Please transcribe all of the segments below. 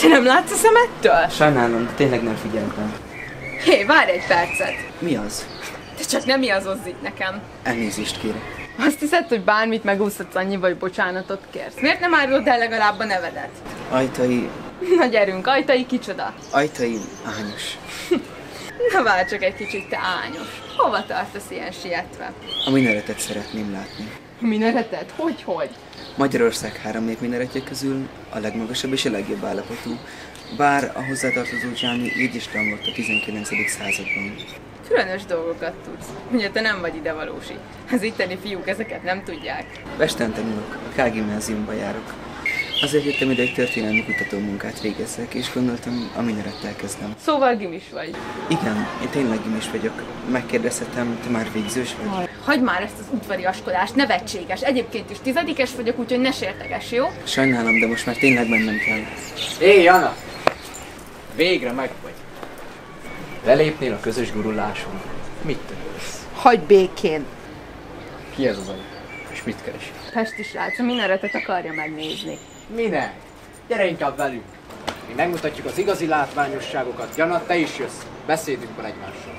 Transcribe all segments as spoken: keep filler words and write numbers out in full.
Te nem látsz a szemettől? Sajnálom, de tényleg nem figyeltem. Hé, várj egy percet! Mi az? Te csak nem iazozz itt nekem. Elnézést kérek. Azt hiszed, hogy bármit megúszhatsz annyiba, hogy bocsánatot kérsz. Miért nem árulod el legalább a nevedet? Ajtai... Na gyerünk, Ajtai kicsoda? Ajtai Ányos. Na várj csak egy kicsit, te Ányos. Hova tartasz ilyen sietve? A minaretet szeretném látni. A minaretet? Hogy-hogy? Magyarország három népminaretje közül a legmagasabb és a legjobb állapotú, bár a hozzátartozó dzsámi így is romlott a tizenkilencedik században. Különös dolgokat tudsz. Ugye te nem vagy idevalósi. Az itteni fiúk ezeket nem tudják. Pesten tanulok, a K-gimnáziumba járok. Azért jöttem ide, hogy történelmi kutató munkát végezzek, és gondoltam, a minarettel kezdem. Szóval gimis vagy? Igen, én tényleg gimis vagyok. Megkérdezhetem, te már végzős vagy? Hagyd már ezt az udvariaskodást, nevetséges. Egyébként is tizedikes vagyok, úgyhogy ne sérteges, jó? Sajnálom, de most már tényleg mennem kell. Hé, Jana! Végre meg vagy. Lelépnél a közös guruláson. Mit törölsz? Hagyj békén! Ki ez az anyag? És mit keres? Pesti srác, a minaretet akarja megnézni. Minek? Gyere inkább velünk. Mi megmutatjuk az igazi látványosságokat. Jana, te is jössz. Beszédünk van egymással.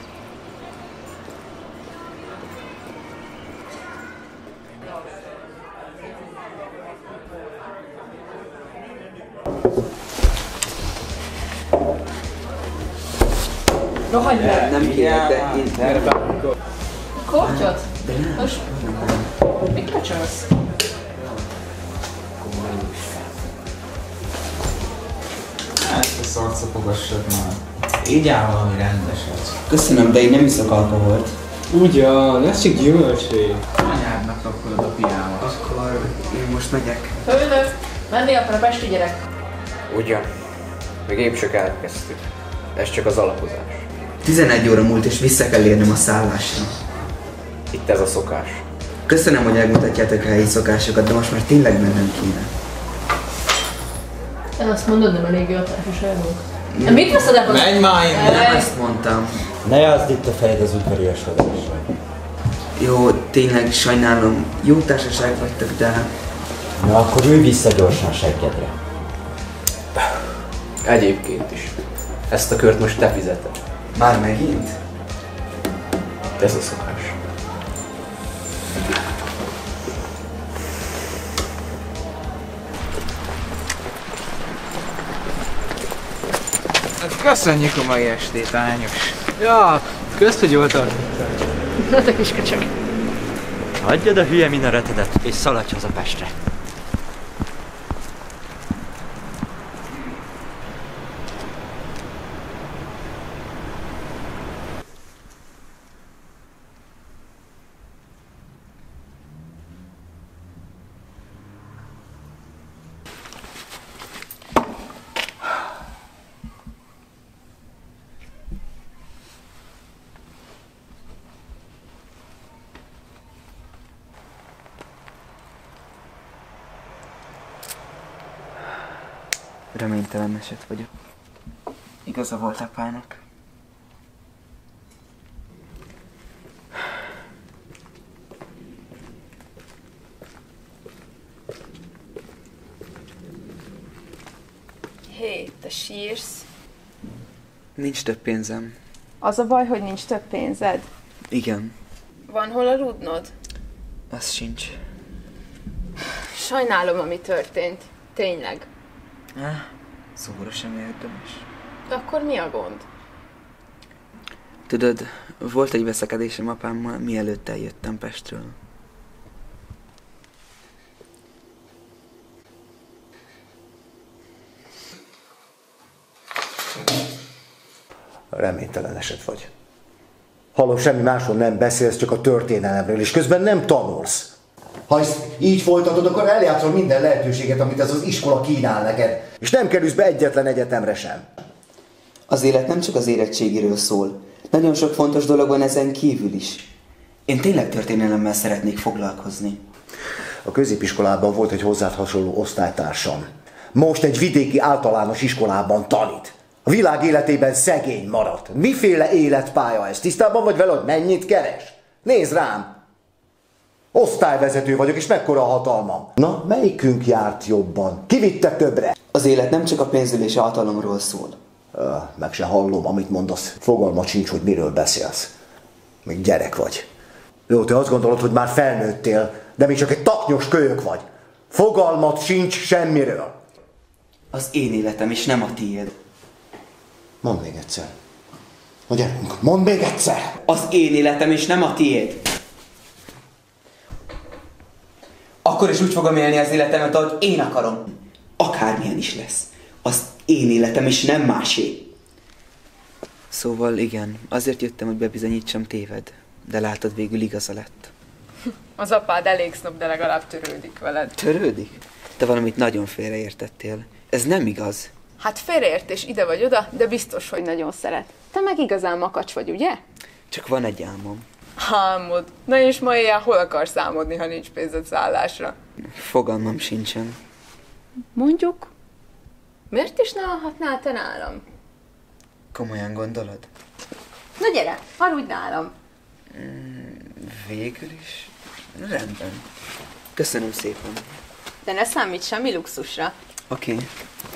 No, hagyd meg! Nem kérek, de én... Kortyot? Most mit kacsolsz? Ezt a szart szopogassad már. Így áll valami rendeset. Köszönöm, de én nem iszok alkoholt. Ugyan, ez csak gyümölcsé. Anyádnak kapkodod a piámat. Akkor én most megyek. Hölgyök, menni akar a pesti gyerek. Ugyan. Még épp csak elkezdtük. Ez csak az alapozás. tizenegy óra múlt, és vissza kell érnem a szállásra. Itt ez a szokás. Köszönöm, hogy elmutatjátok a helyi szokásokat, de most már tényleg mennem kéne. Te azt mondod, nem elég jó a társaságunk? Mm. Mit veszed ebben? Menj már innen! Nem ezt mondtam. Ne jazd itt a fejed az udvariaskodásra. Jó, tényleg sajnálom. Jó társaság vagytok, de... Na akkor ülj vissza gyorsan seggedre. Egyébként is. Ezt a kört most te fizeted. Már megint? Ez a szokás. Köszönjük a mai estét, Ányos. Ja, kösz, hogy jól tartottál. Na te kis köcsög. Hagyjad a hülye minaretedet, és szaladj haza Pestre. Reménytelen eset vagyok. Igaza volt apának. Hé, te sírsz? Nincs több pénzem. Az a baj, hogy nincs több pénzed. Igen, Van hol aludnod? az sincs. Sajnálom, ami történt. Tényleg. Ah, szóra sem érdemes. De akkor mi a gond? Tudod, volt egy veszekedésem apámmal, mielőtt eljöttem Pestről. Reménytelen eset vagy. Hallom, semmi másról nem beszélsz, csak a történelemről, és közben nem tanulsz. Ha ezt így folytatod, akkor eljátszol minden lehetőséget, amit ez az iskola kínál neked, és nem kerülsz be egyetlen egyetemre sem. Az élet nem csak az érettségiről szól. Nagyon sok fontos dolog van ezen kívül is. Én tényleg történelemmel szeretnék foglalkozni. A középiskolában volt egy hozzád hasonló osztálytársam. Most egy vidéki általános iskolában tanít. A világ életében szegény maradt. Miféle életpálya ez? Tisztában vagy vele, hogy mennyit keres? Nézd rám! Osztályvezető vagyok, és mekkora a hatalmam. Na, melyikünk járt jobban? Ki vitte többre? Az élet nem csak a pénzről és a hatalomról szól. Öh, meg se hallom, amit mondasz. Fogalmat sincs, hogy miről beszélsz. Még gyerek vagy. Jó, te azt gondolod, hogy már felnőttél, de még csak egy taknyos kölyök vagy. Fogalmat sincs semmiről. Az én életem, és nem a tiéd. Mondd még egyszer. Na gyerünk, mondd még egyszer! Az én életem, és nem a tiéd. Akkor is úgy fogom élni az életemet, ahogy én akarom. Akármilyen is lesz. Az én életem, és nem másé. Szóval igen, azért jöttem, hogy bebizonyítsam, téved. De látod, végül igaza lett. Az apád elég snob, de legalább törődik veled. Törődik? Te valamit nagyon félreértettél. Ez nem igaz. Hát félreértés ide vagy oda, de biztos, hogy nagyon szeret. Te meg igazán makacs vagy, ugye? Csak van egy álmom. Álmod. Na és ma éjjel hol akarsz álmodni, ha nincs pénzed szállásra? Fogalmam sincsen. Mondjuk? Miért is ne alhatnál te nálam? Komolyan gondolod? Na gyere, aludj nálam. Mm, végül is? Rendben. Köszönöm szépen. De ne számíts semmi luxusra. Oké. Okay.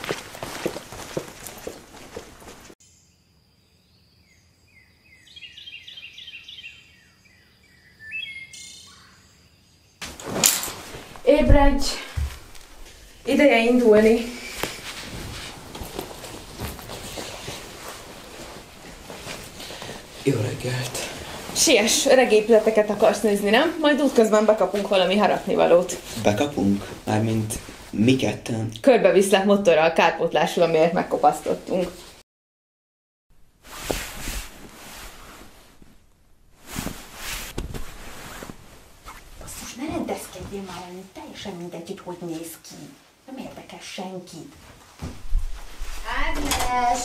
Ébredj! Ideje indulni. Jó reggelt. Siess, öreg épületeket akarsz nézni, nem? Majd útközben bekapunk valami harapnivalót. Bekapunk? Mármint mi ketten? Körbeviszlek motorral kárpótlásul, amiért megkopasztottunk. Basszus, ne rendezkedjél már elő, teljesen mindegy, hogy hogy néz ki. Nem érdekel senkit. Ágnes!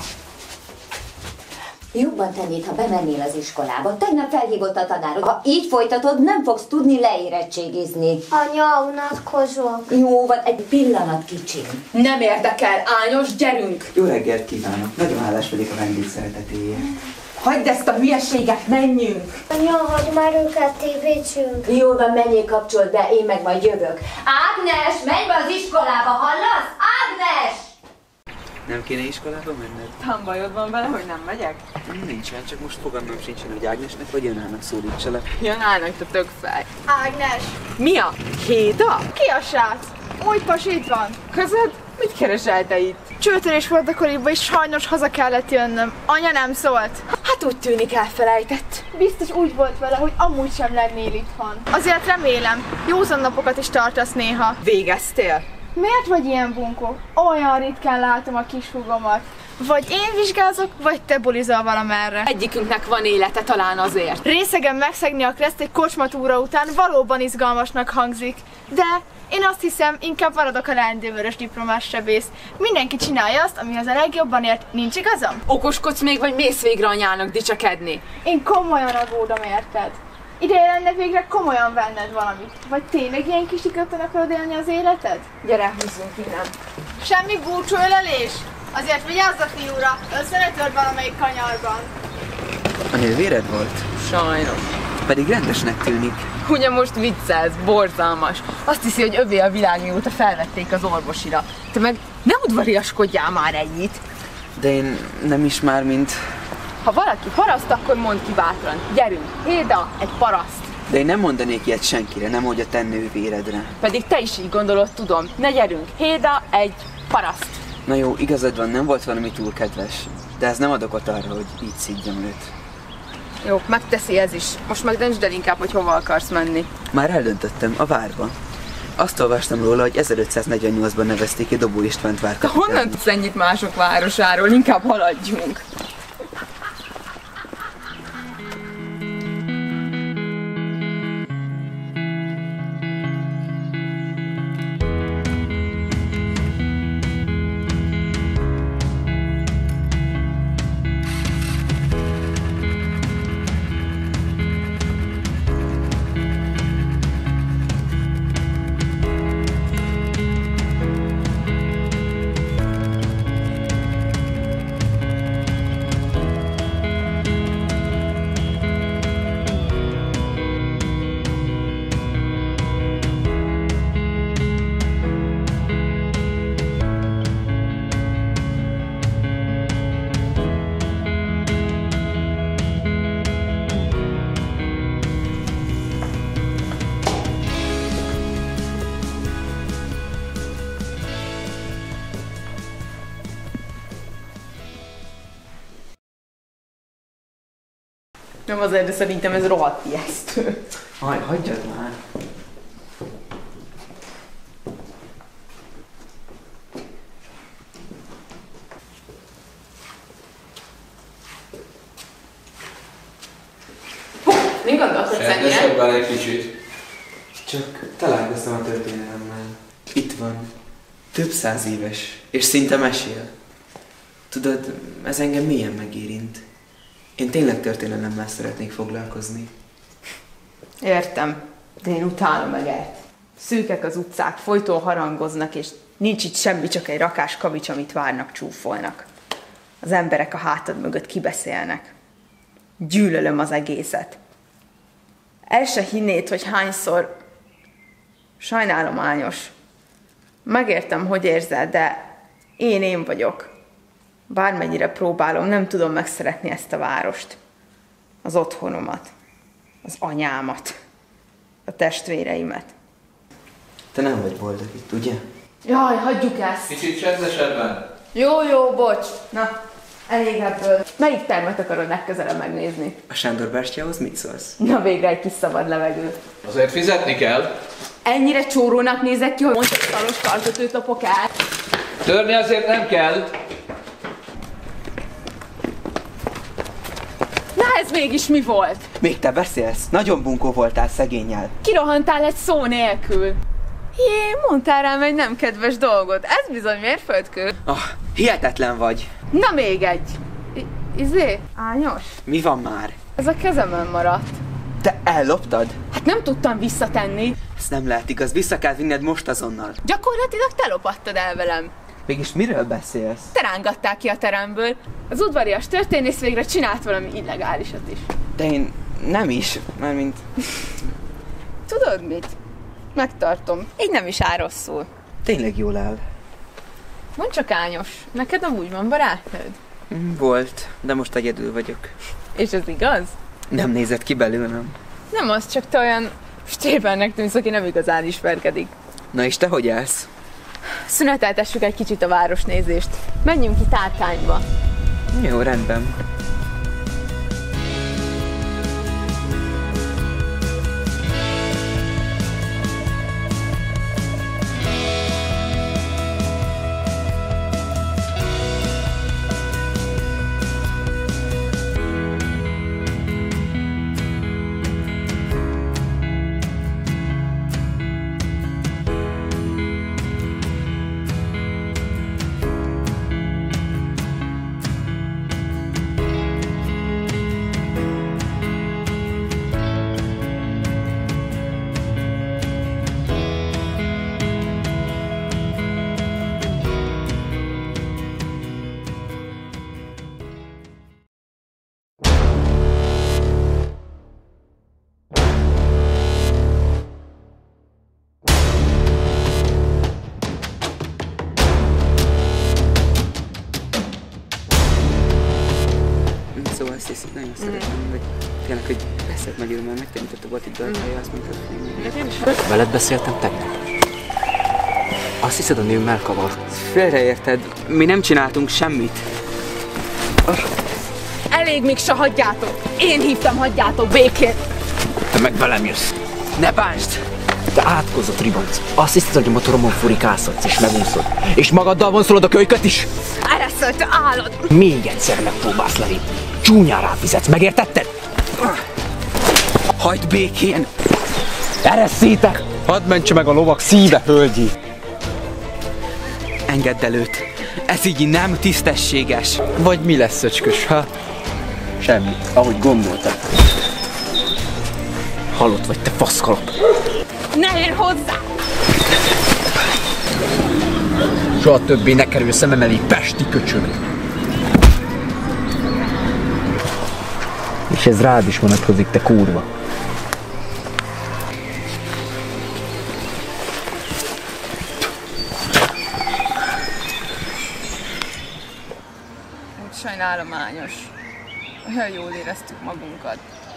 Jobban tennéd, ha bemennél az iskolába. Tegnap felhívott a tanárod. Ha így folytatod, nem fogsz tudni leérettségizni. Anya, unatkozok. Jó, van, egy pillanat kicsim. Nem érdekel, Ányos, gyerünk! Jó reggelt kívánok! Nagyon hálás vagyok a vendég szeretetéért. Hagyd ezt a hülyeséget, menjünk! Anya, hagyd már őket, tévécsünk. Jó van, menjél, kapcsold be, én meg majd jövök. Ágnes, menj be az iskolába, hallasz? Ágnes! Nem kéne iskolába menned? Tám bajod van vele, hogy nem megyek? Nincsen, csak most fogalmam sincsen, hogy Ágnesnek vagy Janának szólítsalak. Janának, te tök fej. Ágnes! Mi a? Héda? Ki a srác? Úgy pasít van. Közöd? Mit keresel te itt? Csőtörés volt a koriba, és sajnos haza kellett jönnöm. Anya nem szólt. Hát úgy tűnik elfelejtett. Biztos úgy volt vele, hogy amúgy sem lennél itthon. Azért remélem, józan napokat is tartasz néha. Végeztél? Miért vagy ilyen bunkó? Olyan ritkán látom a kishugomat. Vagy én vizsgázok, vagy te bulizol valamerre. Egyikünknek van élete, talán azért. Részegen megszegni a kreszt egy kocsmatúra után valóban izgalmasnak hangzik. De én azt hiszem, inkább maradok a leendővörös diplomás sebész. Mindenki csinálja azt, amihez a legjobban ért. Nincs igazam? Okoskodsz még, vagy mész végre anyának dicsekedni? Én komolyan aggódom, érted? Ideje lenne végre komolyan venned valamit. Vagy tényleg ilyen kis ikötten akarod élni az életed? Gyere, húzzunk innen. Semmi búcsúölelés? Azért vigyázz a fiúra, össze ne tört valamelyik kanyarban. A nővéred volt? Sajnos. Pedig rendesnek tűnik. Ugye most viccelsz, borzalmas. Azt hiszi, hogy övé a világ, mióta felvették az orvosira. Te meg ne udvariaskodjál már ennyit. De én nem is már, mint... Ha valaki paraszt, akkor mondd ki bátran. Gyerünk, Héda, egy paraszt. De én nem mondanék ilyet senkire, nem hogy a te nővéredre. Pedig te is így gondolod, tudom. Ne gyerünk, Héda, egy paraszt. Na jó, igazad van, nem volt valami túl kedves. De ez nem ad okot arra, hogy így szidjam őt. Jó, megteszi ez is. Most meg döntsd el inkább, hogy hova akarsz menni. Már eldöntöttem, a várban. Azt olvastam róla, hogy ezerötszáznegyvennyolcban nevezték ki Dobó Istvánt várkapitánynak. Honnan tudsz ennyit mások városáról? Inkább haladjunk. Nem azért, de szerintem ez rohadt ijesztő. Haj, hagyjad már. Mi gondolkodsz ennyien? Rendesebben egy kicsit. Csak találkoztam a történelemmel. Itt van. Több száz éves. És szinte mesél. Tudod, ez engem mélyen megérint. Én tényleg történelemmel szeretnék foglalkozni. Értem, de én utálom Egert. Szűkek az utcák, folyton harangoznak, és nincs itt semmi, csak egy rakás kavics, amit várnak, csúfolnak. Az emberek a hátad mögött kibeszélnek. Gyűlölöm az egészet. El se hinnéd, hogy hányszor... Sajnálom, Ányos. Megértem, hogy érzed, de én én vagyok. Bármennyire próbálom, nem tudom megszeretni ezt a várost. Az otthonomat. Az anyámat. A testvéreimet. Te nem vagy boldog itt, ugye? Jaj, hagyjuk ezt! Kicsit csendesebben. Jó, jó, bocs. Na, elég ebből. Melyik termet akarod legközelebb megnézni? A Sándor bástyához mit szólsz? Na végre egy kis szabad levegő. Azért fizetni kell. Ennyire csórónak nézek ki, hogy mondta, hogy szaros karkötőt lopok el. Törni azért nem kell. Na ez mégis mi volt? Még te beszélsz? Nagyon bunkó voltál szegénnyel. Kirohantál egy szó nélkül. Jé, mondtál rám egy nem kedves dolgot. Ez bizony mérföldkő. Ah, hihetetlen vagy. Na még egy. I- izé? Ányos? Mi van már? Ez a kezemen maradt. Te elloptad? Hát nem tudtam visszatenni. Ez nem lehet igaz, vissza kell vinned most azonnal. Gyakorlatilag te lopattad el velem. Mégis miről beszélsz? Te rángattál ki a teremből. Az udvarias történész végre csinált valami illegálisat is. De én nem is, mármint... Tudod mit? Megtartom. Így nem is áll rosszul. Tényleg jól áll. Mondd csak, Ányos, neked amúgy van barátnőd? Volt, de most egyedül vagyok. És ez igaz? Nem nézett ki belőlem. Nem az, csak te olyan stébennek tűnsz, aki nem igazán ismerkedik. Na és te hogy állsz? Szüneteltessük egy kicsit a városnézést. Menjünk ki Tárkányba. Jó, rendben. Szóval azt hiszem, nagyon szeretném, hogy tényleg, hogy beszélt magyarul, mert megtanítottak volt itt Dajkája, azt mondta, hogy... Veled beszéltem tegnap. Azt hiszed, a nőmmel kavart? Félreérted, mi nem csináltunk semmit. Elég, Miksa, hagyjátok! Én hívtam, hagyjátok békén! Te meg velem jössz. Ne bántsd! Te átkozott ribanc. Azt hiszed, hogy a motoromon furikálszodsz és megúszod. És magaddal vonszolod a kölyköt is? Erre te állod! Még egyszer megpróbálsz lelépni. Csúnyán ráfizetsz, megértetted? Hagyd békén! Eresszétek! Hadd mentse meg a lovak szíve, hölgyi! Engedd el őt! Ez így nem tisztességes! Vagy mi lesz, szöcskös, ha? Semmi, ahogy gondoltam. Halott vagy, te faszkalap! Ne ér hozzá! Soha többé ne kerül szemem elé, pesti köcsög! És ez rád is vonatkozik, te kurva! Sajnálom, Ányos. Olyan jól éreztük magunkat.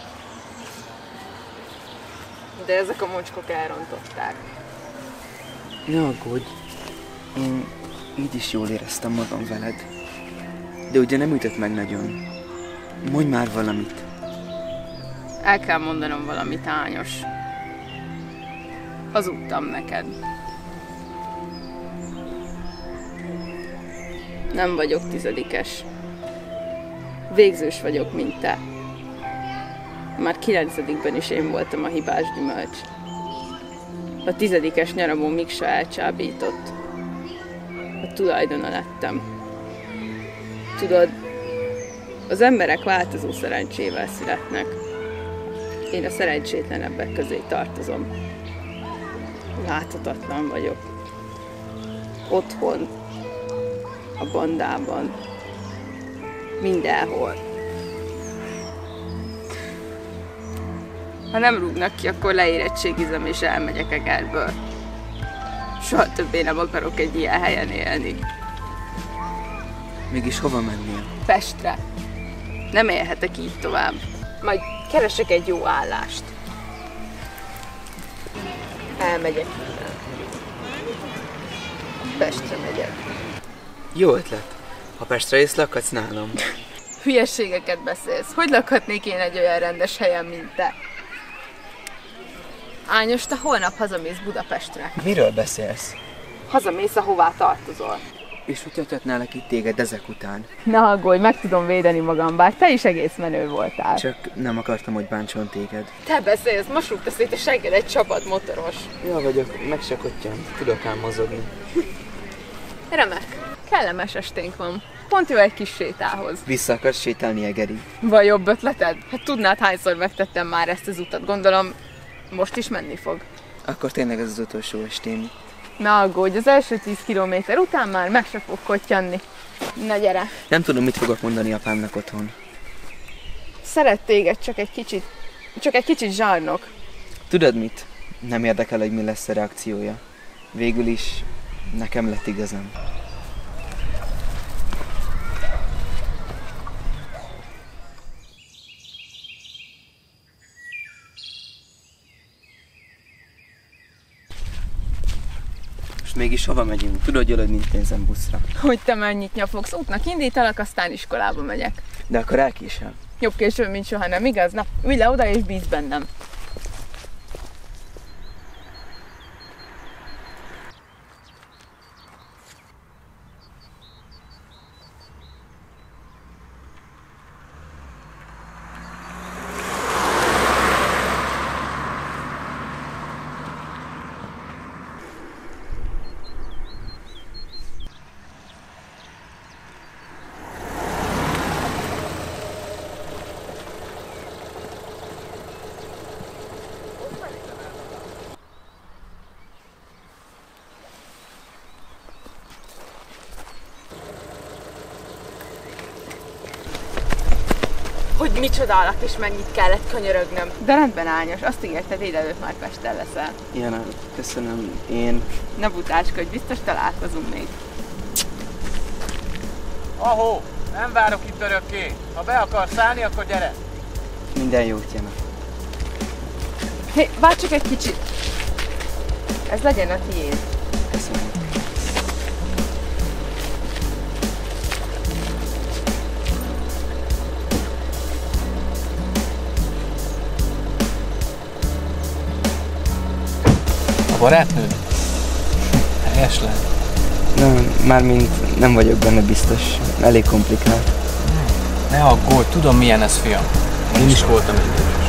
De ezek a mocskok elrontották. Ne aggódj, én így is jól éreztem magam veled. De ugye nem ütött meg nagyon. Mondj már valamit. El kell mondanom valamit, Ányos. Hazudtam neked. Nem vagyok tizedikes. Végzős vagyok, mint te. Már kilencedikben is én voltam a hibás gyümölcs. A tizedikes nyaramon Miksa elcsábított. A tulajdona lettem. Tudod, az emberek változó szerencsével születnek. Én a szerencsétlenebbek közé tartozom. Láthatatlan vagyok. Otthon, a bandában, mindenhol. Ha nem rúgnak ki, akkor leérettségizem és elmegyek Egerből. Soha többé nem akarok egy ilyen helyen élni. Mégis hova mennél? Pestre. Nem élhetek így tovább. Majd keresek egy jó állást. Elmegyek innen. Pestre megyek. Jó ötlet. Ha Pestre ész, lakhatsz nálam. Hülyességeket beszélsz. Hogy lakhatnék én egy olyan rendes helyen, mint te? Ányos, te holnap hazamész Budapestre. Miről beszélsz? Hazamész, ahová tartozol. És hogy hagyhatnálak itt téged ezek után? Ne aggódj, meg tudom védeni magam, bár te is egész menő voltál. Csak nem akartam, hogy bántson téged. Te beszélsz, most rúgta szét a segged egy csapat motoros. Jó vagyok, meg se kottyam. Tudok ám mozogni. Remek. Kellemes esténk van. Pont jó egy kis sétához. Vissza akarsz sétálni Egerig? Van jobb ötleted? Hát tudnád, hányszor megtettem már ezt az utat. Gondolom, most is menni fog. Akkor tényleg ez az utolsó estém. Ne aggódj, az első tíz kilométer után már meg se fog kottyanni. Na gyere! Nem tudom, mit fogok mondani apámnak otthon. Szeret téged, csak egy kicsit, csak egy kicsit zsarnok. Tudod mit? Nem érdekel, hogy mi lesz a reakciója. Végül is nekem lett igazam. Mégis hova megyünk? Tudod jól, hogy nincs pénzem buszra. Hogy te mennyit nyafogsz? Útnak indítalak, aztán iskolába megyek. De akkor elkésel. Jobb később, mint soha, nem igaz? Na, ülj le oda és bízz bennem. Hogy mit csodálak és mennyit kellett könyörögnöm. De rendben, Ányos, azt ígérted, délelőtt már Pesten leszel. Jana, köszönöm, én... Ne butáskodj, biztos találkozunk még. Ahó, nem várok itt örökké. Ha be akarsz állni, akkor gyere. Minden jót, Jana. Hé, hey, várj csak egy kicsit. Ez legyen a tiéd. Köszönöm. A barátnőd? Helyes lehet. Nem, mármint nem vagyok benne biztos. Elég komplikált. Ne aggódj, tudom milyen ez, fiam. Én is voltam egy.